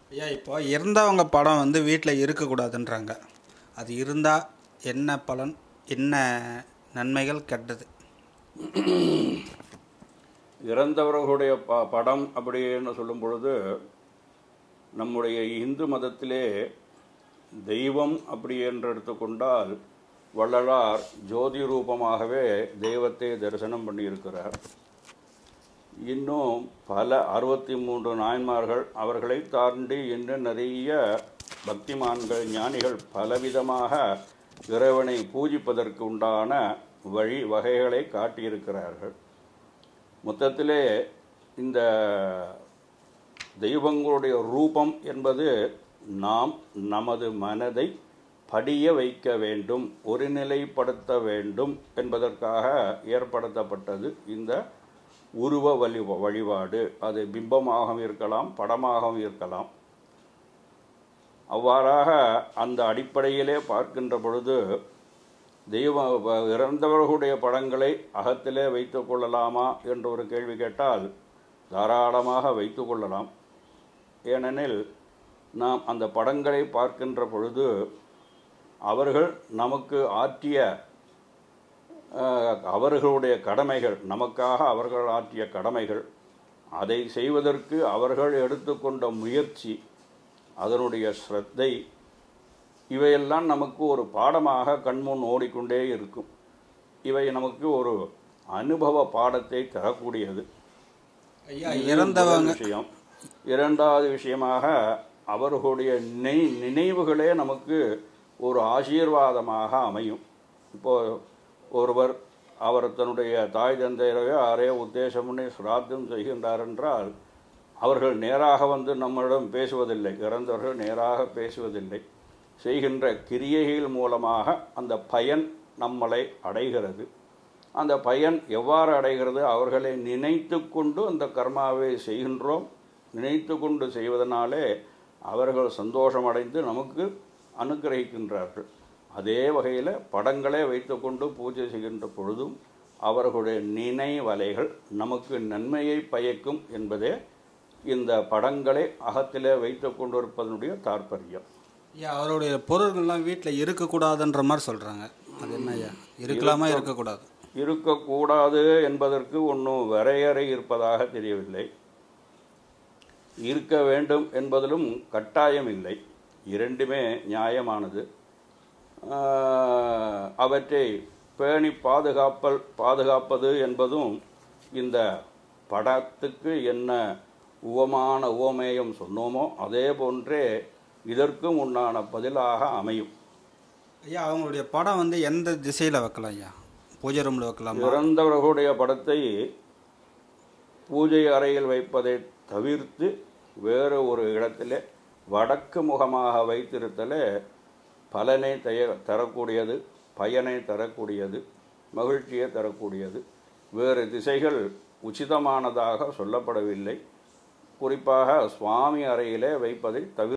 ஐயா, இப்போ இறந்தவங்க படம் வந்து வீட்டில் இருக்கக்கூடாதுன்றாங்க. அது இருந்தால் என்ன பலன், என்ன நன்மைகள், கெட்டது? இறந்தவர்களுடைய படம் அப்படின்னு சொல்லும் பொழுது, நம்முடைய இந்து மதத்திலே தெய்வம் அப்படி என்று எடுத்துக்கொண்டால் வள்ளலார் ஜோதி ரூபமாகவே தெய்வத்தை தரிசனம் பண்ணியிருக்கிறார். இன்னும் பல 63 நாயன்மார்கள், அவர்களை தாண்டி இன்னும் நிறைய பக்திமான்கள், ஞானிகள் பலவிதமாக இறைவனை பூஜிப்பதற்கு உண்டான வழி வகைகளை காட்டியிருக்கிறார்கள். மொத்தத்திலே இந்த தெய்வங்களுடைய ரூபம் என்பது நாம் நமது மனதை படிய வைக்க வேண்டும், ஒருநிலைப்படுத்த வேண்டும் என்பதற்காக ஏற்படுத்தப்பட்டது இந்த உருவ வழிபாடு. அது பிம்பமாகவும் இருக்கலாம், படமாகவும் இருக்கலாம். அவ்வாறாக அந்த அடிப்படையிலே பார்க்கின்ற பொழுது இறந்தவர்களுடைய படங்களை அகத்திலே வைத்து கொள்ளலாமா என்று ஒரு கேள்வி கேட்டால் தாராளமாக வைத்து கொள்ளலாம். ஏனெனில் நாம் அந்த படங்களை பார்க்கின்ற பொழுது அவர்கள் நமக்கு ஆற்றிய அவர்களுடைய கடமைகள், நமக்காக அவர்கள் ஆற்றிய கடமைகள், அதை செய்வதற்கு அவர்கள் எடுத்துக்கொண்ட முயற்சி, அதனுடைய ஸ்ரத்தை, இவையெல்லாம் நமக்கு ஒரு பாடமாக கண்முன் ஓடிக்கொண்டே இருக்கும். இவை நமக்கு ஒரு அனுபவ பாடத்தை தரக்கூடியது. விஷயம். இரண்டாவது விஷயமாக அவர்களுடைய நினைவுகளே நமக்கு ஒரு ஆசீர்வாதமாக அமையும். இப்போது ஒருவர் அவர் தன்னுடைய தாய் தந்தையரையோ யாரையோ உத்தேசம் பண்ணி சிராத்தம் செய்கின்றார் என்றால் அவர்கள் நேராக வந்து நம்மளிடம் பேசுவதில்லை, இறந்தவர்கள் நேராக பேசுவதில்லை. செய்கின்ற கிரியைகள் மூலமாக அந்த பயன் நம்மளை அடைகிறது. அந்த பயன் எவ்வாறு அடைகிறது? அவர்களை நினைத்து கொண்டு அந்த கர்மாவை செய்கின்றோம். நினைத்து கொண்டு செய்வதனாலே அவர்கள் சந்தோஷமடைந்து நமக்கு அனுகிரகிக்கின்றார்கள். அதே வகையில் படங்களே வைத்துக்கொண்டு பூஜை செய்கின்ற பொழுதும் அவர்களுடைய நினைவலைகள் நமக்கு நன்மையை பயக்கும் என்பதே இந்த படங்களை அகத்திலே வைத்து கொண்டிருப்பதனுடைய தாற்பயம். ஐயா, அவருடைய பொருள்கள்லாம் வீட்டில் இருக்கக்கூடாதுன்ற மாதிரி சொல்கிறாங்க. அது என்ன ஐயா, இருக்கலாமா இருக்கக்கூடாது? இருக்கக்கூடாது என்பதற்கு ஒன்றும் வரையறை இருப்பதாக தெரியவில்லை. இருக்க வேண்டும் என்பதிலும் கட்டாயம் இல்லை. இரண்டுமே நியாயமானது. அவற்றை பேணி பாதுகாப்பது என்பதும் இந்த படத்துக்கு என்ன உவமேயம் சொன்னோமோ அதே போன்றே இதற்கும் உண்டான பதிலாக அமையும். ஐயா, அவங்களுடைய படம் வந்து எந்த திசையில் வைக்கலாம் ஐயா? பூஜை ரூமில் வைக்கலாம்? இறந்தவர்களுடைய படத்தை பூஜை அறையில் வைப்பதை தவிர்த்து வேறு ஒரு இடத்திலே வடக்கு முகமாக வைத்திருத்தலே பலனை தரக்கூடியது, பயனை தரக்கூடியது, மகிழ்ச்சியை தரக்கூடியது. வேறு திசைகள் உச்சிதமானதாக சொல்லப்படவில்லை. குறிப்பாக சுவாமி அறையிலே வைப்பதை தவிர